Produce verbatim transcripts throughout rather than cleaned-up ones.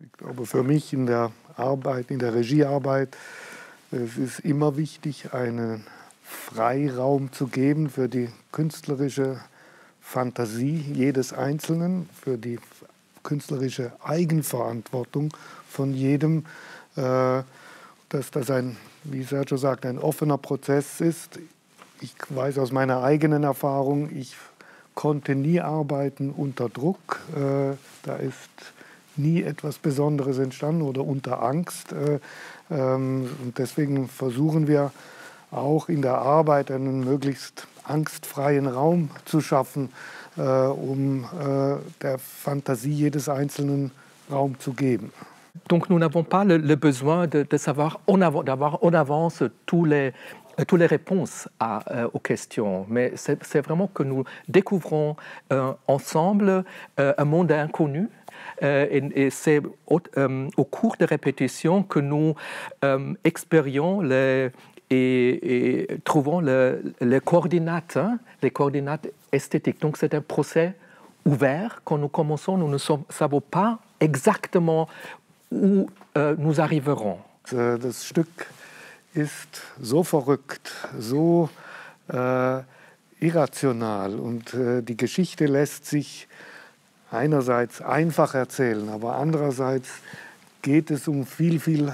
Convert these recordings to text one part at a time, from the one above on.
Ich glaube, für mich in der Arbeit, in der Regiearbeit, es ist immer wichtig, einen Freiraum zu geben für die künstlerische Fantasie jedes Einzelnen, für die künstlerische Eigenverantwortung von jedem, äh, dass das ein, wie Sergio sagt, ein offener Prozess ist. Ich weiß aus meiner eigenen Erfahrung, ich konnte nie arbeiten unter Druck. Äh, da ist nie etwas Besonderes entstanden oder unter Angst. Äh, ähm, und deswegen versuchen wir auch in der Arbeit einen möglichst angstfreien Raum zu schaffen, äh, um äh, der Fantasie jedes Einzelnen Raum zu geben. Donc nous n'avons pas le, le besoin de, de savoir, d'avoir en avance tous les, toutes les réponses à, euh, aux questions, mais c'est vraiment que nous découvrons euh, ensemble euh, un monde inconnu. Euh, et et c'est au, euh, au cours des répétitions que nous euh, expérions les, et, et trouvons le, les coordinates, hein, les coordinates esthétiques. Donc c'est un procès ouvert. Quand nous commençons, nous ne savons pas exactement où äh, nous arriverons. Das Stück ist so verrückt, so äh, irrational und äh, die Geschichte lässt sich einerseits einfach erzählen, aber andererseits geht es um viel, viel,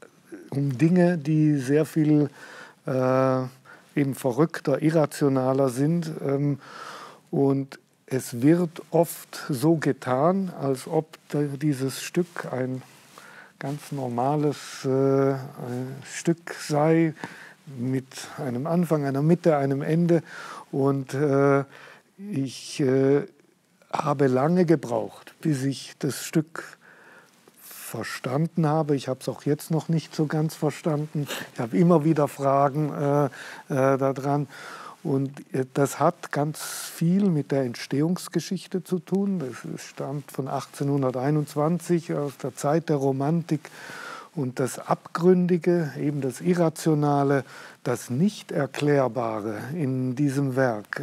um Dinge, die sehr viel äh, eben verrückter, irrationaler sind. Ähm, und es wird oft so getan, als ob dieses Stück ein ganz normales äh, Stück sei, mit einem Anfang, einer Mitte, einem Ende. Und äh, ich äh, habe lange gebraucht, bis ich das Stück verstanden habe. Ich habe es auch jetzt noch nicht so ganz verstanden. Ich habe immer wieder Fragen äh, äh, daran. Und das hat ganz viel mit der Entstehungsgeschichte zu tun. Das stammt von achtzehnhunderteinundzwanzig, aus der Zeit der Romantik. Und das Abgründige, eben das Irrationale, das Nicht-Erklärbare in diesem Werk,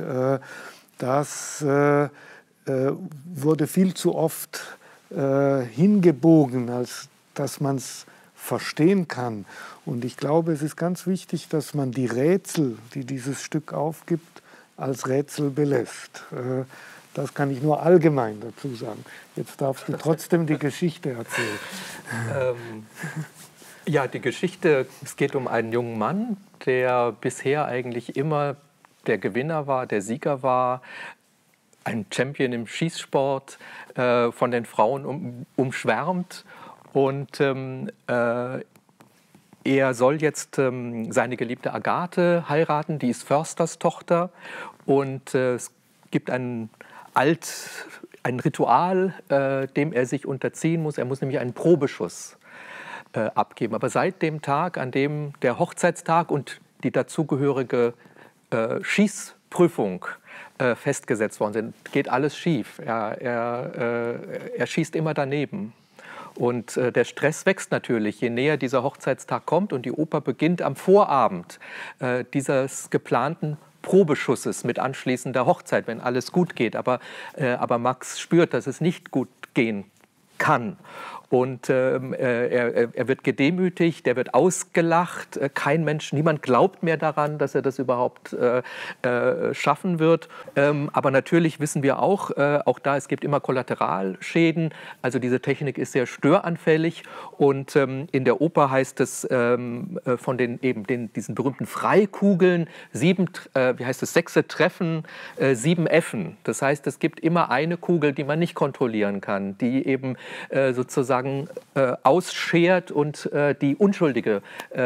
das wurde viel zu oft hingebogen, als dass man es verstehen kann. Und ich glaube, es ist ganz wichtig, dass man die Rätsel, die dieses Stück aufgibt, als Rätsel belässt. Das kann ich nur allgemein dazu sagen. Jetzt darfst du trotzdem die Geschichte erzählen. Ähm, ja, die Geschichte, es geht um einen jungen Mann, der bisher eigentlich immer der Gewinner war, der Sieger war, ein Champion im Schießsport, äh, von den Frauen um, umschwärmt. Und ähm, äh, er soll jetzt ähm, seine geliebte Agathe heiraten, die ist Försterstochter. Und äh, es gibt ein, Alt, ein Ritual, äh, dem er sich unterziehen muss. Er muss nämlich einen Probeschuss äh, abgeben. Aber seit dem Tag, an dem der Hochzeitstag und die dazugehörige äh, Schießprüfung äh, festgesetzt worden sind, geht alles schief. Er, er, äh, er schießt immer daneben. Und äh, der Stress wächst natürlich, je näher dieser Hochzeitstag kommt. Und die Oper beginnt am Vorabend äh, dieses geplanten Probeschusses mit anschließender Hochzeit, wenn alles gut geht. Aber, äh, aber Max spürt, dass es nicht gut gehen kann. Und ähm, er, er wird gedemütigt, er wird ausgelacht. Kein Mensch, niemand glaubt mehr daran, dass er das überhaupt äh, äh, schaffen wird. Ähm, aber natürlich wissen wir auch, äh, auch da, es gibt immer Kollateralschäden. Also diese Technik ist sehr störanfällig. Und ähm, in der Oper heißt es ähm, von den, eben den, diesen berühmten Freikugeln, sieben, äh, wie heißt es, sechse Treffen, äh, sieben Effen. Das heißt, es gibt immer eine Kugel, die man nicht kontrollieren kann, die eben äh, sozusagen Äh, ausschert und äh, die Unschuldige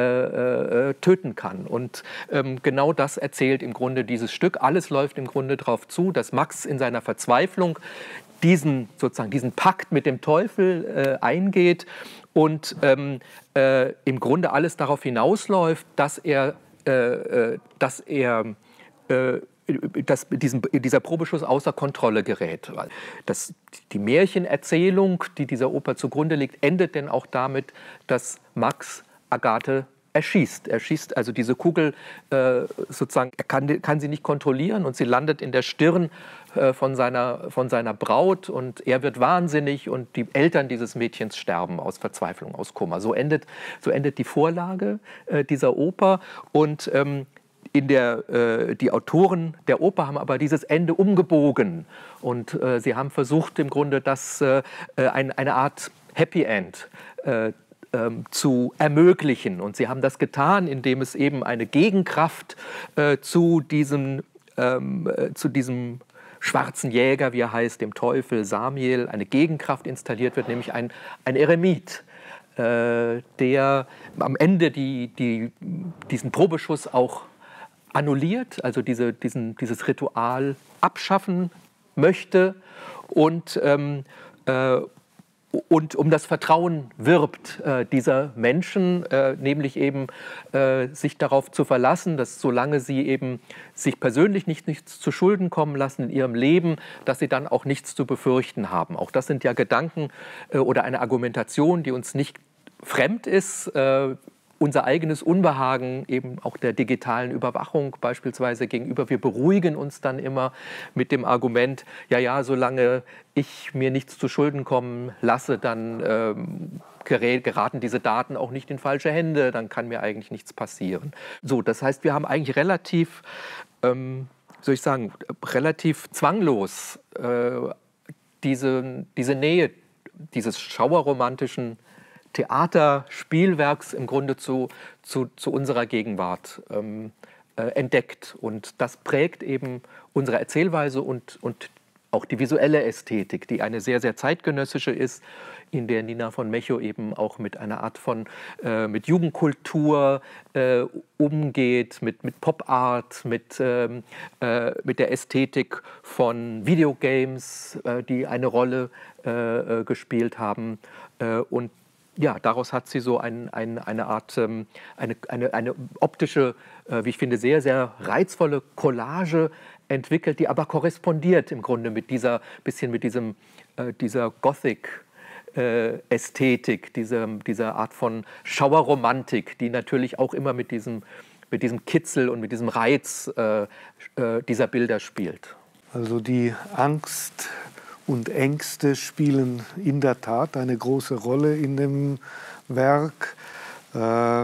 äh, äh, töten kann. Und ähm, genau das erzählt im Grunde dieses Stück. Alles läuft im Grunde darauf zu, dass Max in seiner Verzweiflung diesen, sozusagen, diesen Pakt mit dem Teufel äh, eingeht und ähm, äh, im Grunde alles darauf hinausläuft, dass er, äh, dass er äh, dass diesem, dieser Probeschuss außer Kontrolle gerät. Das, die Märchenerzählung, die dieser Oper zugrunde liegt, endet denn auch damit, dass Max Agathe er schießt. Er schießt also diese Kugel äh, sozusagen, er kann, kann sie nicht kontrollieren und sie landet in der Stirn äh, von, seiner, von seiner Braut und er wird wahnsinnig und die Eltern dieses Mädchens sterben aus Verzweiflung, aus Kummer. So endet, so endet die Vorlage äh, dieser Oper und ähm, in der, äh, die Autoren der Oper haben aber dieses Ende umgebogen und äh, sie haben versucht im Grunde das äh, ein, eine Art Happy End äh, ähm, zu ermöglichen und sie haben das getan, indem es eben eine Gegenkraft äh, zu diesem, ähm, äh, zu diesem schwarzen Jäger, wie er heißt, dem Teufel Samiel, eine Gegenkraft installiert wird, nämlich ein, ein Eremit, äh, der am Ende die, die, diesen Probeschuss auch annulliert, also diese, diesen, dieses Ritual abschaffen möchte und, ähm, äh, und um das Vertrauen wirbt äh, dieser Menschen, äh, nämlich eben äh, sich darauf zu verlassen, dass solange sie eben sich persönlich nicht, nichts zu Schulden kommen lassen in ihrem Leben, dass sie dann auch nichts zu befürchten haben. Auch das sind ja Gedanken äh, oder eine Argumentation, die uns nicht fremd ist. Äh, Unser eigenes Unbehagen eben auch der digitalen Überwachung beispielsweise gegenüber. Wir beruhigen uns dann immer mit dem Argument, ja, ja, solange ich mir nichts zu Schulden kommen lasse, dann ähm, geraten diese Daten auch nicht in falsche Hände, dann kann mir eigentlich nichts passieren. So, das heißt, wir haben eigentlich relativ, ähm, soll ich sagen, relativ zwanglos äh, diese, diese Nähe dieses schauerromantischen Theaterspielwerks im Grunde zu, zu, zu unserer Gegenwart ähm, äh, entdeckt. Und das prägt eben unsere Erzählweise und, und auch die visuelle Ästhetik, die eine sehr, sehr zeitgenössische ist, in der Nina von Mechow eben auch mit einer Art von äh, mit Jugendkultur äh, umgeht, mit, mit Pop-Art, mit, ähm, äh, mit der Ästhetik von Videogames, äh, die eine Rolle äh, äh, gespielt haben. Äh, und ja, daraus hat sie so ein, ein, eine Art, ähm, eine, eine, eine optische, äh, wie ich finde, sehr, sehr reizvolle Collage entwickelt, die aber korrespondiert im Grunde mit dieser, bisschen mit diesem, äh, dieser Gothic-Ästhetik, äh, dieser, dieser Art von Schauerromantik, die natürlich auch immer mit diesem, mit diesem Kitzel und mit diesem Reiz äh, äh, dieser Bilder spielt. Also die Angst und Ängste spielen in der Tat eine große Rolle in dem Werk. Äh,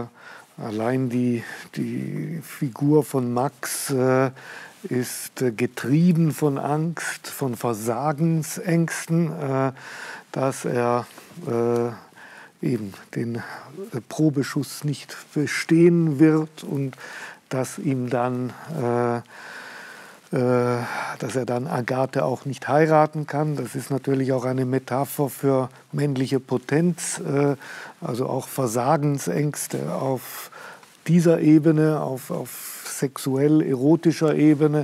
allein die, die Figur von Max äh, ist äh, getrieben von Angst, von Versagensängsten, äh, dass er äh, eben den äh, Probeschuss nicht bestehen wird und dass ihm dann äh, dass er dann Agathe auch nicht heiraten kann. Das ist natürlich auch eine Metapher für männliche Potenz, also auch Versagensängste auf dieser Ebene, auf, auf sexuell-erotischer Ebene.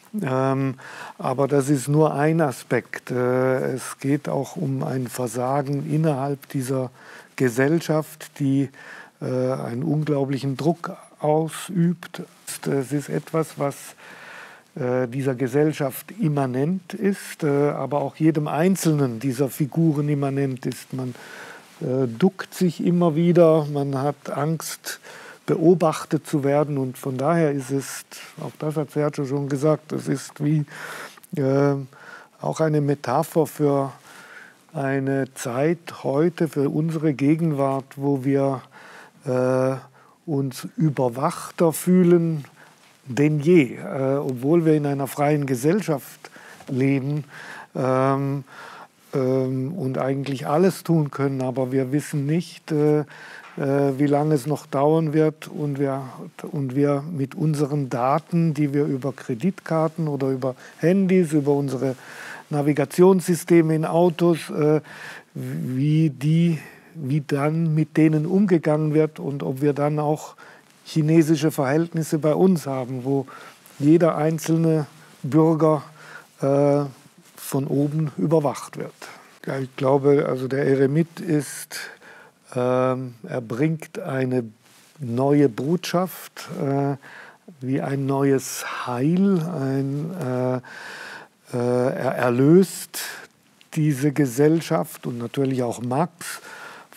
Aber das ist nur ein Aspekt. Es geht auch um ein Versagen innerhalb dieser Gesellschaft, die einen unglaublichen Druck ausübt. Es ist etwas, was dieser Gesellschaft immanent ist, aber auch jedem Einzelnen dieser Figuren immanent ist. Man duckt sich immer wieder, man hat Angst, beobachtet zu werden und von daher ist es, auch das hat Sergio schon gesagt, es ist wie äh, auch eine Metapher für eine Zeit heute, für unsere Gegenwart, wo wir äh, uns überwachter fühlen denn je, äh, obwohl wir in einer freien Gesellschaft leben ähm, ähm, und eigentlich alles tun können, aber wir wissen nicht, äh, äh, wie lange es noch dauern wird und wir, und wir mit unseren Daten, die wir über Kreditkarten oder über Handys, über unsere Navigationssysteme in Autos, äh, wie, die, wie dann mit denen umgegangen wird und ob wir dann auch chinesische Verhältnisse bei uns haben, wo jeder einzelne Bürger äh, von oben überwacht wird. Ja, ich glaube, also der Eremit ist, äh, er bringt eine neue Botschaft, äh, wie ein neues Heil, ein, äh, äh, er erlöst diese Gesellschaft und natürlich auch Max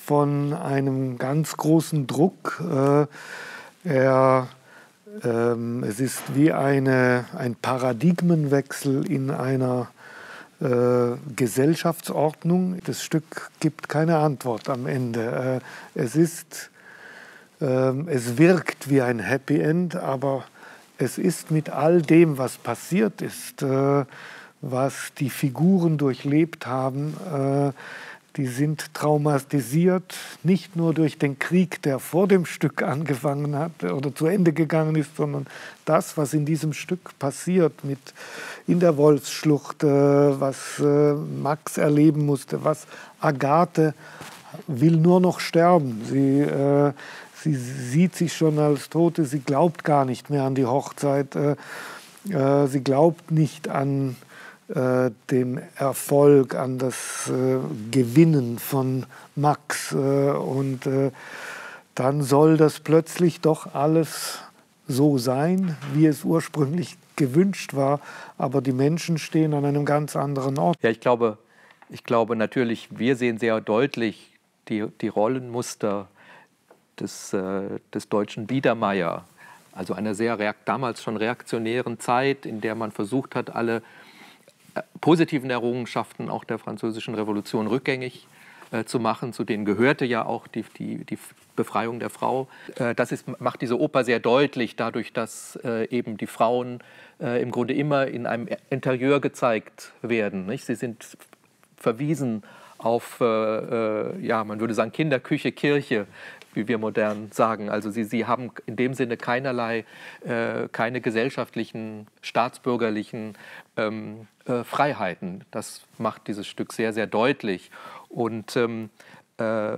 von einem ganz großen Druck. Äh, er, ähm, es ist wie eine, ein Paradigmenwechsel in einer äh, Gesellschaftsordnung. Das Stück gibt keine Antwort am Ende. Äh, es ist, äh, es wirkt wie ein Happy End, aber es ist mit all dem, was passiert ist, äh, was die Figuren durchlebt haben, äh, die sind traumatisiert, nicht nur durch den Krieg, der vor dem Stück angefangen hat oder zu Ende gegangen ist, sondern das, was in diesem Stück passiert, mit in der Wolfsschlucht, äh, was äh, Max erleben musste, was Agathe will nur noch sterben. Sie, äh, sie sieht sich schon als Tote, sie glaubt gar nicht mehr an die Hochzeit, äh, äh, sie glaubt nicht an den Erfolg, an das äh, Gewinnen von Max. Äh, und äh, dann soll das plötzlich doch alles so sein, wie es ursprünglich gewünscht war. Aber die Menschen stehen an einem ganz anderen Ort. Ja, ich glaube, ich glaube natürlich, wir sehen sehr deutlich die, die Rollenmuster des, äh, des deutschen Biedermeier. Also einer sehr damals schon reaktionären Zeit, in der man versucht hat, alle positiven Errungenschaften auch der Französischen Revolution rückgängig äh, zu machen. Zu denen gehörte ja auch die, die, die Befreiung der Frau. Äh, das ist, macht diese Oper sehr deutlich, dadurch, dass äh, eben die Frauen äh, im Grunde immer in einem Interieur gezeigt werden. Nicht? Sie sind verwiesen auf, äh, äh, ja, man würde sagen, Kinderküche, Kirche, wie wir modern sagen. Also sie, sie haben in dem Sinne keinerlei, äh, keine gesellschaftlichen, staatsbürgerlichen ähm, äh, Freiheiten. Das macht dieses Stück sehr, sehr deutlich. Und ähm, äh,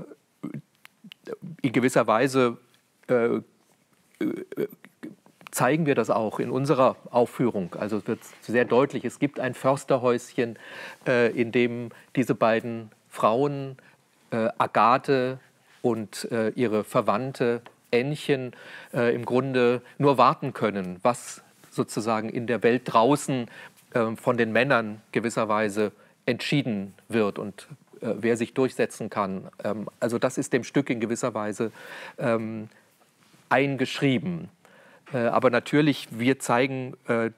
in gewisser Weise äh, äh, zeigen wir das auch in unserer Aufführung. Also es wird sehr deutlich, es gibt ein Försterhäuschen, äh, in dem diese beiden Frauen, äh, Agathe und äh, ihre Verwandte Ännchen, äh, im Grunde nur warten können, was sozusagen in der Welt draußen äh, von den Männern gewisserweise entschieden wird und äh, wer sich durchsetzen kann. Ähm, also das ist dem Stück in gewisser Weise ähm, eingeschrieben. Äh, aber natürlich, wir zeigen, äh,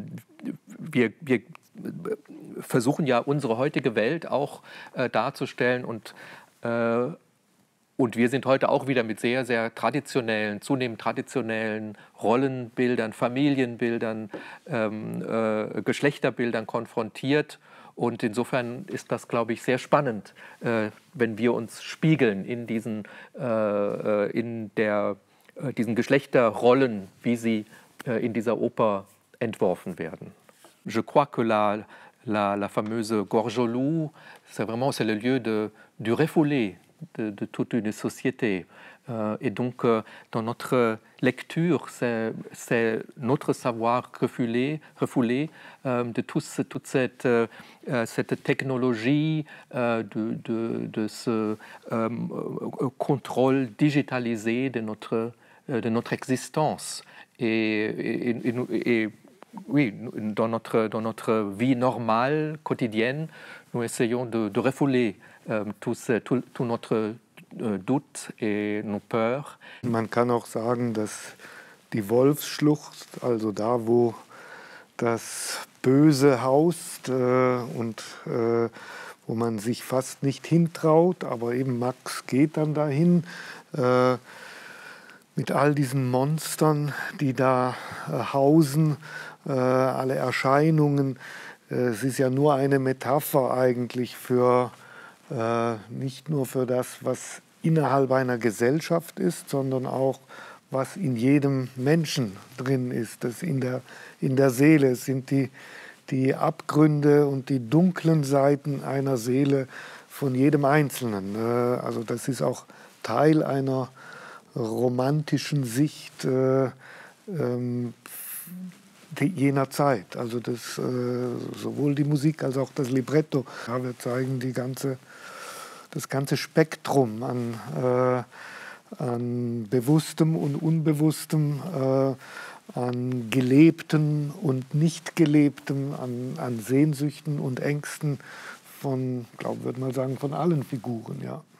wir, wir versuchen ja unsere heutige Welt auch äh, darzustellen und äh, Und wir sind heute auch wieder mit sehr, sehr traditionellen, zunehmend traditionellen Rollenbildern, Familienbildern, ähm, äh, Geschlechterbildern konfrontiert. Und insofern ist das, glaube ich, sehr spannend, äh, wenn wir uns spiegeln in diesen, äh, in der, äh, diesen Geschlechterrollen, wie sie äh, in dieser Oper entworfen werden. Je crois que la, la, la fameuse Gorge au Loup, c'est vraiment c'est le lieu de, du refoulé. De, de toute une société. Euh, et donc, euh, dans notre lecture, c'est notre savoir refoulé, refoulé euh, de tout ce, toute cette, euh, cette technologie, euh, de, de, de ce euh, contrôle digitalisé de notre, de notre existence. Et, et, et, et oui, dans notre, dans notre vie normale, quotidienne, nous essayons de, de refouler euh, tout, ce, tout, tout notre äh, Doute et nos peurs. Man kann auch sagen, dass die Wolfsschlucht, also da, wo das Böse haust äh, und äh, wo man sich fast nicht hintraut, aber eben Max geht dann dahin, äh, mit all diesen Monstern, die da äh, hausen, äh, alle Erscheinungen. Äh, es ist ja nur eine Metapher eigentlich für, äh, nicht nur für das, was innerhalb einer Gesellschaft ist, sondern auch, was in jedem Menschen drin ist. Das in der, in der Seele. Es sind die, die Abgründe und die dunklen Seiten einer Seele von jedem Einzelnen. Äh, also das ist auch Teil einer romantischen Sicht äh, ähm, die, jener Zeit. Also das, äh, sowohl die Musik als auch das Libretto. Ja, wir zeigen die ganze, das ganze Spektrum an, äh, an Bewusstem und Unbewusstem, äh, an Gelebtem und Nicht-Gelebtem, an, an Sehnsüchten und Ängsten von, glaube ich, würde mal sagen, von allen Figuren, ja.